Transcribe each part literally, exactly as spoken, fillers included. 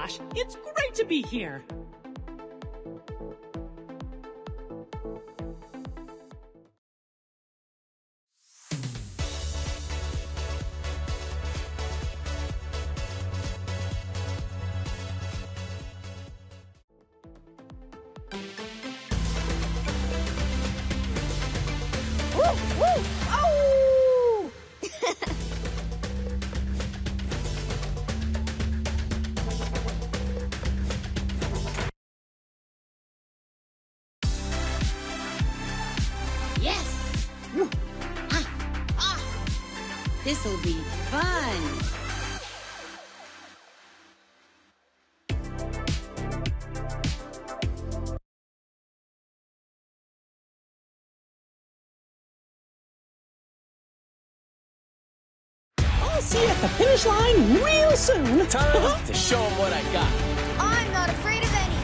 gosh, it's great to be here. Woo! Woo! Oh! Yes! Woo. Ah. Ah. This'll be fun. I'll see you at the finish line real soon. Time to show them what I got. I'm not afraid of anything.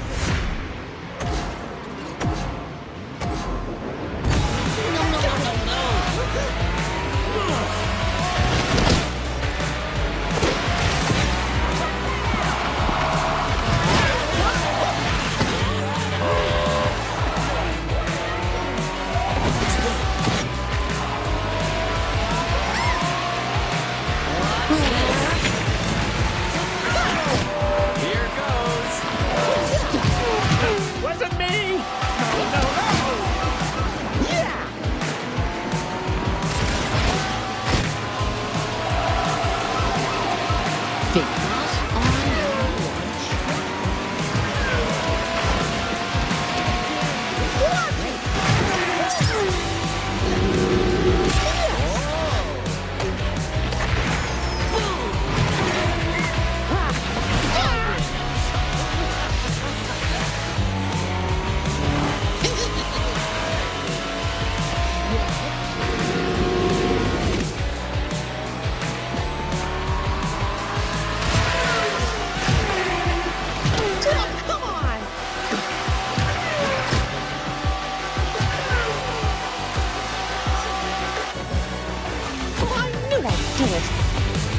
No, no, no, no, no. Here goes. Wasn't me. No, no, no. Yeah. Fingers on your watch. Come on. Oh, I knew I'd do it.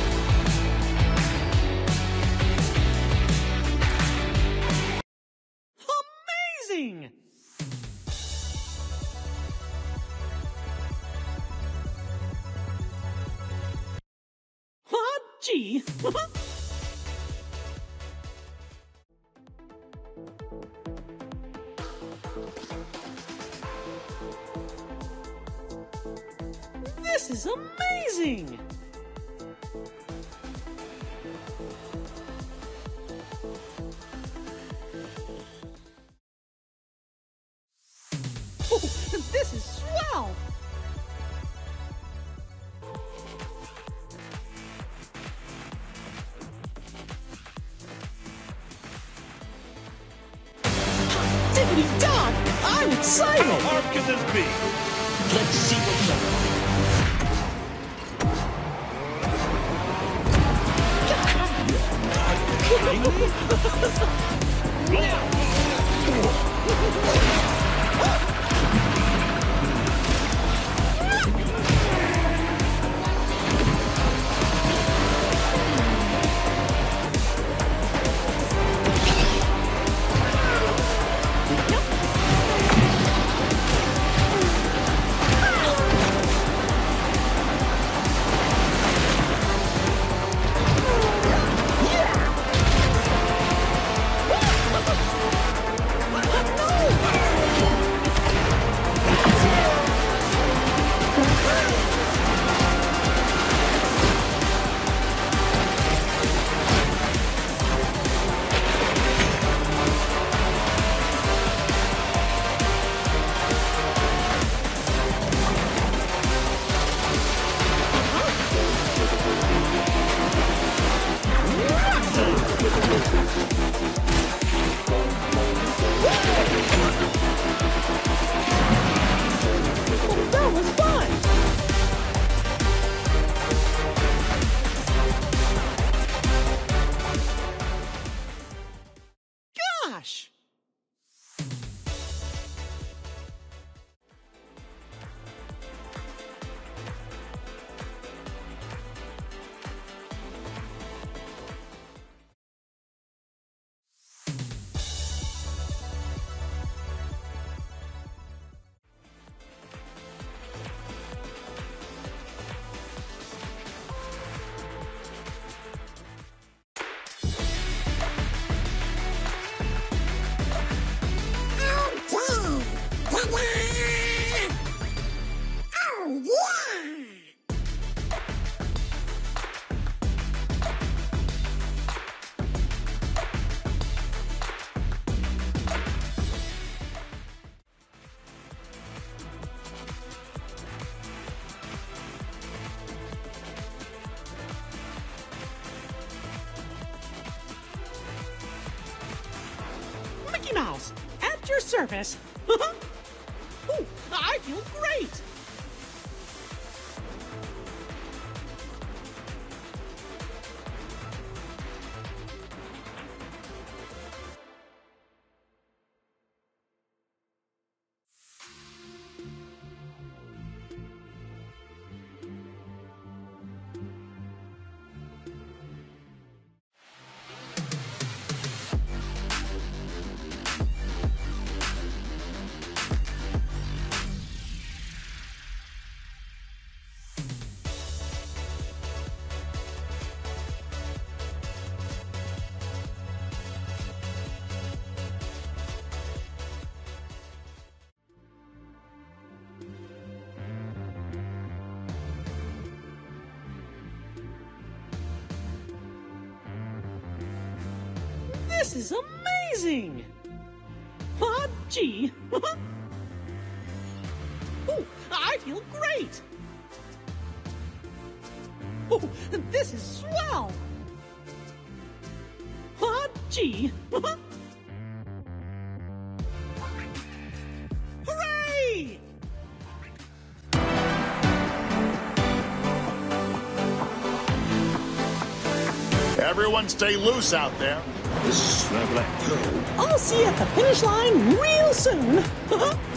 Amazing! Huh? Gee. This is amazing! Oh, this is swell! Diggity dog! I'm excited! How hard can this be? Let's see what's up. No! Mickey Mouse, at your service. Ooh, I feel great. This is amazing! Ah, gee. Ooh, I feel great! Oh, this is swell! Ah, gee. Hooray! Everyone stay loose out there. This is Snapback. I'll see you at the finish line real soon.